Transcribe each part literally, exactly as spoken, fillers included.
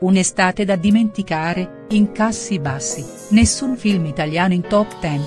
Un'estate da dimenticare, incassi bassi, nessun film italiano in top dieci.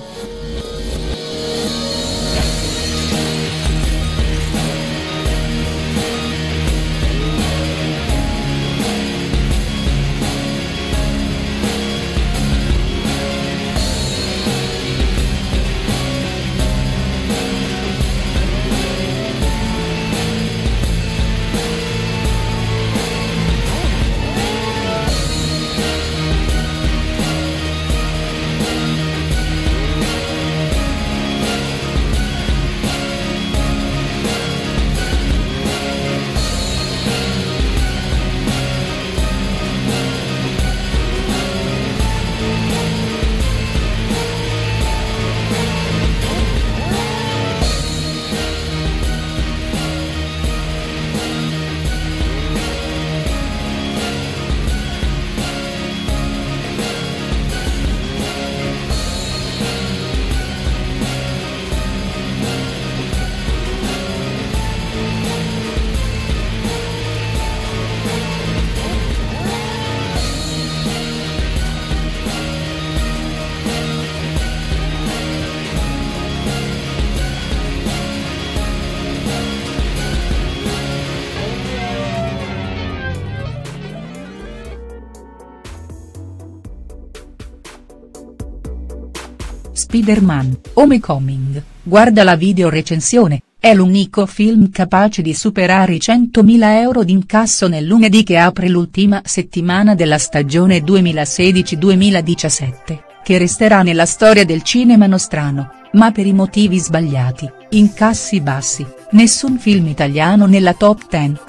Spider-Man: Homecoming, guarda la video recensione, è l'unico film capace di superare i centomila euro di incasso nel lunedì che apre l'ultima settimana della stagione duemilasedici duemiladiciassette, che resterà nella storia del cinema nostrano, ma per i motivi sbagliati, incassi bassi, nessun film italiano nella top dieci.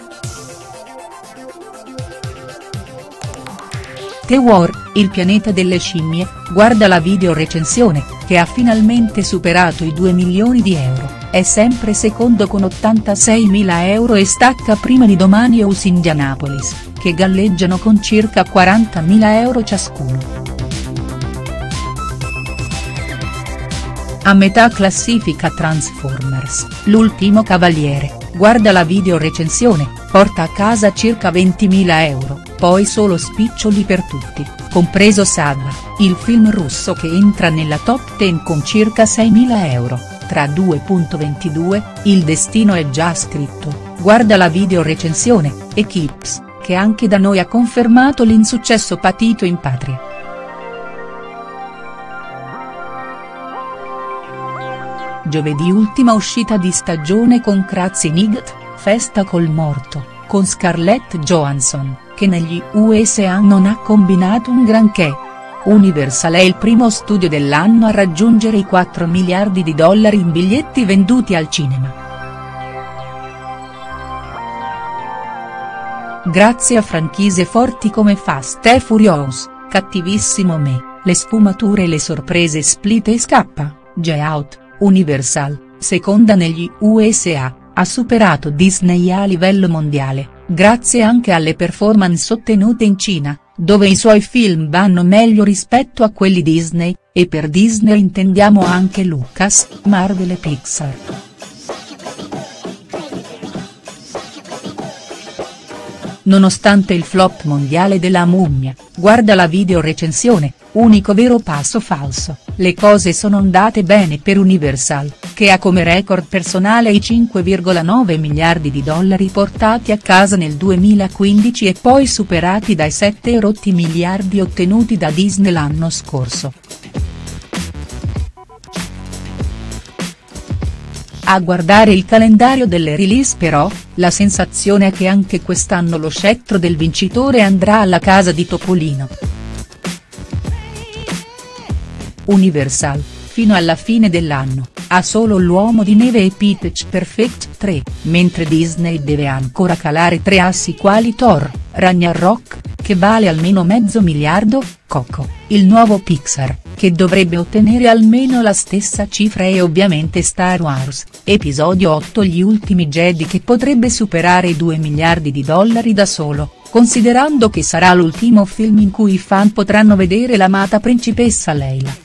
The War, il pianeta delle scimmie, guarda la video recensione, che ha finalmente superato i due milioni di euro, è sempre secondo con ottantaseimila euro e stacca prima di Domani e Us Indianapolis, che galleggiano con circa quarantamila euro ciascuno. A metà classifica Transformers, l'ultimo cavaliere, guarda la video recensione, porta a casa circa ventimila euro, poi solo spiccioli per tutti, compreso Saga, il film russo che entra nella top dieci con circa seimila euro, tra due virgola ventidue, Il destino è già scritto, guarda la video recensione, Eclipse, che anche da noi ha confermato l'insuccesso patito in patria. Giovedì ultima uscita di stagione con Krasinigt, Festa col morto, con Scarlett Johansson, che negli U S A non ha combinato un granché. Universal è il primo studio dell'anno a raggiungere i quattro miliardi di dollari in biglietti venduti al cinema. Grazie a franchise forti come Fast and Furious, Cattivissimo Me, Le sfumature e le sorprese Split e Scappa, Get Out, Universal, seconda negli U S A, ha superato Disney a livello mondiale, grazie anche alle performance ottenute in Cina, dove i suoi film vanno meglio rispetto a quelli Disney, e per Disney intendiamo anche Lucas, Marvel e Pixar. Nonostante il flop mondiale della Mummia, guarda la video recensione, unico vero passo falso, le cose sono andate bene per Universal, che ha come record personale i cinque virgola nove miliardi di dollari portati a casa nel duemilaquindici e poi superati dai sette rotti miliardi ottenuti da Disney l'anno scorso. A guardare il calendario delle release però, la sensazione è che anche quest'anno lo scettro del vincitore andrà alla casa di Topolino. Universal, fino alla fine dell'anno, ha solo L'Uomo di Neve e Pitch Perfect tre, mentre Disney deve ancora calare tre assi quali Thor, Ragnarok, che vale almeno mezzo miliardo, Coco, il nuovo Pixar, che dovrebbe ottenere almeno la stessa cifra e ovviamente Star Wars, episodio otto Gli ultimi Jedi che potrebbe superare i due miliardi di dollari da solo, considerando che sarà l'ultimo film in cui i fan potranno vedere l'amata principessa Leila.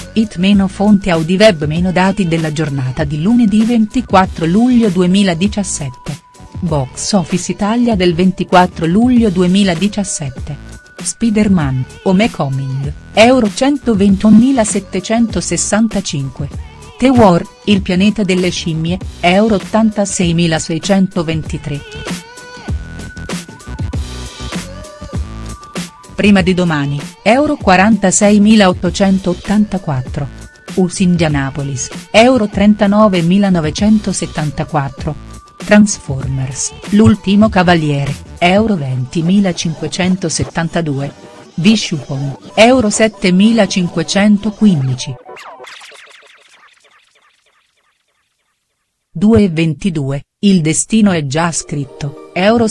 It meno fonte Audiweb meno dati della giornata di lunedì ventiquattro luglio duemiladiciassette. Box Office Italia del ventiquattro luglio duemiladiciassette. Spider-Man, Homecoming, euro centoventunomilasettecentosessantacinque. The War, Il pianeta delle scimmie, euro ottantaseimilaseicentoventitré. Prima di domani, euro quarantaseimilaottocentottantaquattro. U S Indianapolis, euro trentanovemilanovecentosettantaquattro. Transformers, L'ultimo cavaliere, euro ventimilacinquecentosettantadue. Vishupon, euro settemilacinquecentoquindici. due e ventidue, Il destino è già scritto, euro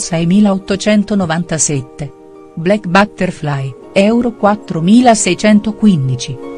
seimilaottocentonovantasette. Black Butterfly, euro quattromilaseicentoquindici.